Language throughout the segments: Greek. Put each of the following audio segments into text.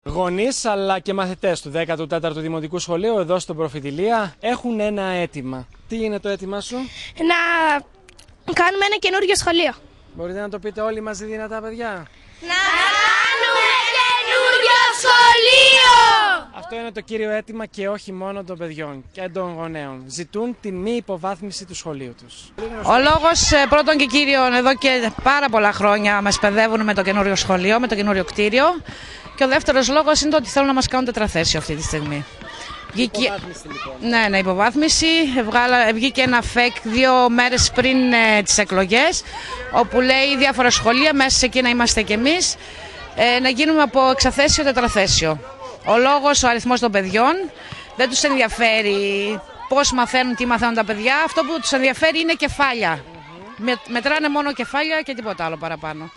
Γονείς αλλά και μαθητές του 14ου Δημοτικού Σχολείου εδώ στον Προφητηλία έχουν ένα αίτημα. Τι είναι το αίτημά σου? Να κάνουμε ένα καινούργιο σχολείο. Μπορείτε να το πείτε όλοι μαζί δυνατά, παιδιά? Να κάνουμε καινούργιο σχολείο! Αυτό είναι το κύριο αίτημα και όχι μόνο των παιδιών και των γονέων. Ζητούν τη μη υποβάθμιση του σχολείου τους. Ο λόγος πρώτον και κύριον, εδώ και πάρα πολλά χρόνια μας παιδεύουν με το καινούριο σχολείο, με το καινούριο κτίριο. Και ο δεύτερος λόγος είναι το ότι θέλουν να μας κάνουν τετραθέσιο αυτή τη στιγμή. Υποβάθμιση λοιπόν. Ναι, υποβάθμιση. Βγήκε ένα φεκ 2 μέρες πριν τις εκλογές, όπου λέει διάφορα σχολεία, μέσα σε εκείνα είμαστε κι εμείς, να γίνουμε από εξαθέσιο τετραθέσιο. Ο λόγος, ο αριθμός των παιδιών, δεν τους ενδιαφέρει πώς μαθαίνουν, τι μαθαίνουν τα παιδιά. Αυτό που τους ενδιαφέρει είναι κεφάλια. Μετράνε μόνο κεφάλια και τίποτα άλλο παραπάνω.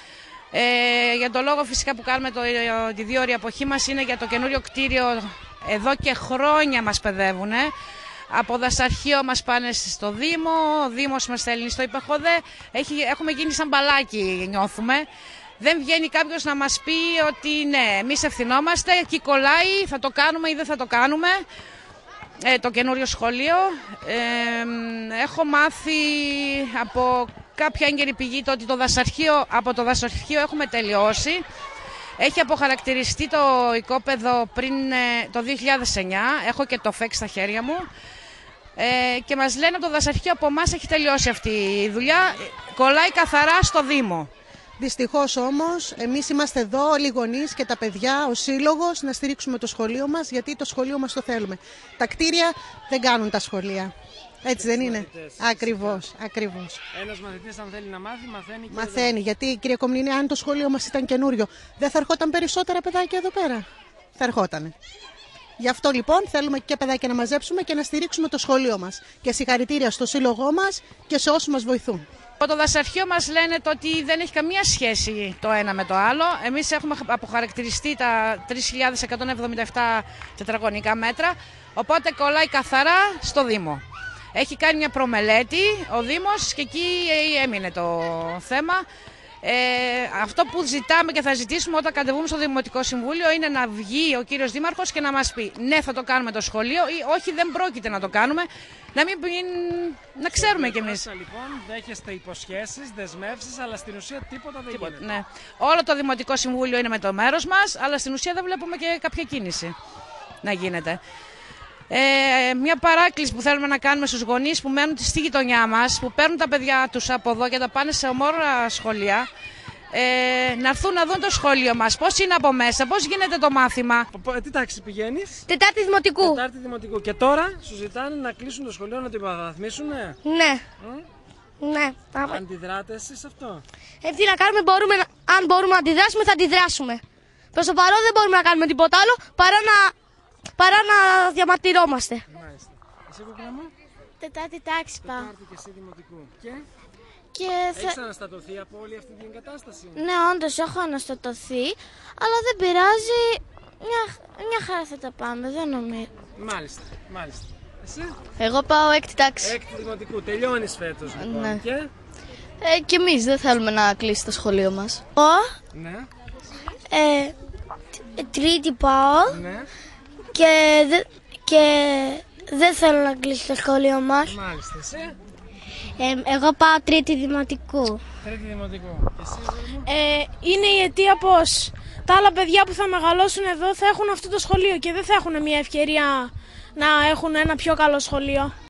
Για το λόγο φυσικά που κάνουμε τη 2ωρη αποχή μας είναι για το καινούριο κτίριο. Εδώ και χρόνια μας παιδεύουν. Από δασαρχείο μας πάνε στο Δήμο, ο Δήμος μας στέλνει στο υπεχοδέ. Έχουμε γίνει σαν μπαλάκι, νιώθουμε. Δεν βγαίνει κάποιος να μας πει ότι ναι, εμείς ευθυνόμαστε, εκεί κολλάει, θα το κάνουμε ή δεν θα το κάνουμε. Το καινούριο σχολείο. Έχω μάθει από κάποια έγκαιρη πηγή το ότι από το δασαρχείο έχουμε τελειώσει. Έχει αποχαρακτηριστεί το οικόπεδο πριν το 2009, έχω και το φεκ στα χέρια μου και μας λένε από το δασαρχείο από εμάς έχει τελειώσει αυτή η δουλειά, κολλάει καθαρά στο Δήμο. Δυστυχώς όμως, εμείς είμαστε εδώ όλοι οι γονείς και τα παιδιά, ο σύλλογος, να στηρίξουμε το σχολείο μας, γιατί το σχολείο μας το θέλουμε. Τα κτίρια δεν κάνουν τα σχολεία. Έτσι δεν είναι? Ακριβώς, ακριβώς. Ένας μαθητής αν θέλει να μάθει, μαθαίνει. Μαθαίνει, γιατί κύριε Κομνηνή, αν το σχολείο μας ήταν καινούριο, δεν θα ερχόταν περισσότερα παιδάκια εδώ πέρα? Θα ερχότανε. Γι' αυτό λοιπόν θέλουμε και παιδάκια να μαζέψουμε και να στηρίξουμε το σχολείο μας. Και συγχαρητήρια στο σύλλογό μας και σε όσους μας βοηθούν. Από το δασαρχείο μας λένε ότι δεν έχει καμία σχέση το ένα με το άλλο. Εμείς έχουμε αποχαρακτηριστεί τα 3.177 τετραγωνικά μέτρα, οπότε κολλάει καθαρά στο Δήμο. Έχει κάνει μια προμελέτη ο Δήμος και εκεί έμεινε το θέμα. Αυτό που ζητάμε και θα ζητήσουμε όταν κατεβούμε στο Δημοτικό Συμβούλιο είναι να βγει ο κύριος Δήμαρχος και να μας πει ναι, θα το κάνουμε το σχολείο ή όχι, δεν πρόκειται να το κάνουμε. Να ξέρουμε κι εμείς. Λοιπόν, δέχεστε υποσχέσεις, δεσμεύσεις, αλλά στην ουσία τίποτα δεν γίνεται. Ναι. Όλο το Δημοτικό Συμβούλιο είναι με το μέρος μας, αλλά στην ουσία δεν βλέπουμε και κάποια κίνηση να γίνεται. Μια παράκληση που θέλουμε να κάνουμε στους γονείς που μένουν στη γειτονιά μας, που παίρνουν τα παιδιά τους από εδώ και τα πάνε σε ομόρα σχολεία, να έρθουν να δουν το σχολείο μας, πώς είναι από μέσα, πώς γίνεται το μάθημα. Τι τάξη πηγαίνεις? 4η Δημοτικού. 4η Δημοτικού. Και τώρα σου ζητάνε να κλείσουν το σχολείο, να το υποβαθμίσουνε. Ναι. Ναι. Αντιδράτε εσείς σε αυτό? Τι να κάνουμε, αν μπορούμε να αντιδράσουμε, θα αντιδράσουμε. Προς το παρόν δεν μπορούμε να κάνουμε τίποτα άλλο παρά να διαμαρτυρόμαστε. Μάλιστα. Εσύ κούκλα μου? 4η τάξη πάω. 4η και εσύ Δημοτικού. Και έχεις αναστατωθεί από όλη αυτή την κατάσταση? Ναι, όντως έχω αναστατωθεί, αλλά δεν πειράζει. Μια χαρά θα τα πάμε, δεν νομίζω. Μάλιστα, μάλιστα. Εσύ? Εγώ πάω 6η τάξη. 6η Δημοτικού. Τελειώνεις φέτος λοιπόν. Ναι. Και εμείς δεν θέλουμε να κλείσει το σχολείο μας. Ναι. 3η πάω. Ναι. Και δεν θέλω να κλείσει το σχολείο μας. Μάλιστα. Εσύ? Εγώ πάω 3η Δημοτικού. 3η Δημοτικού. Εσύ? Είναι η αιτία πως τα άλλα παιδιά που θα μεγαλώσουν εδώ θα έχουν αυτό το σχολείο και δεν θα έχουν μια ευκαιρία να έχουν ένα πιο καλό σχολείο.